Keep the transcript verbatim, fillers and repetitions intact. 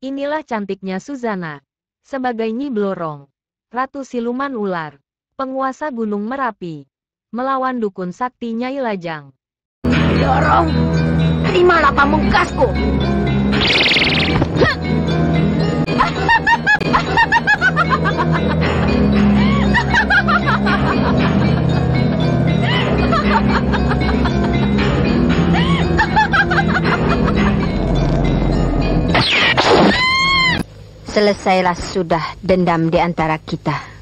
Inilah cantiknya Suzana. Sebagai Nyi Blorong, Ratu Siluman Ular, penguasa Gunung Merapi, melawan dukun sakti Nyai Lajang. Blorong, terimalah pamungkasku. Selesailah sudah dendam di antara kita.